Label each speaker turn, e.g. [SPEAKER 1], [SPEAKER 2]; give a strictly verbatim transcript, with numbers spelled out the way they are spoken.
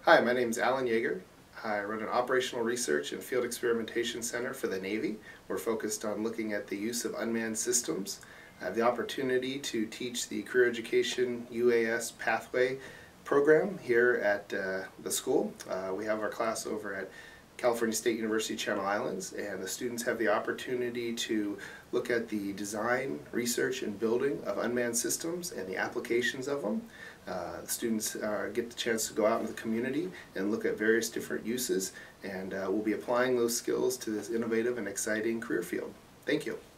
[SPEAKER 1] Hi, my name is Alan Yeager. I run an operational research and field experimentation center for the Navy. We're focused on looking at the use of unmanned systems. I have the opportunity to teach the Career Education U A S Pathway program here at uh, the school. Uh, we have our class over at California State University Channel Islands, and the students have the opportunity to look at the design, research, and building of unmanned systems and the applications of them. Uh, the students uh, get the chance to go out in the community and look at various different uses, and uh, we'll be applying those skills to this innovative and exciting career field. Thank you.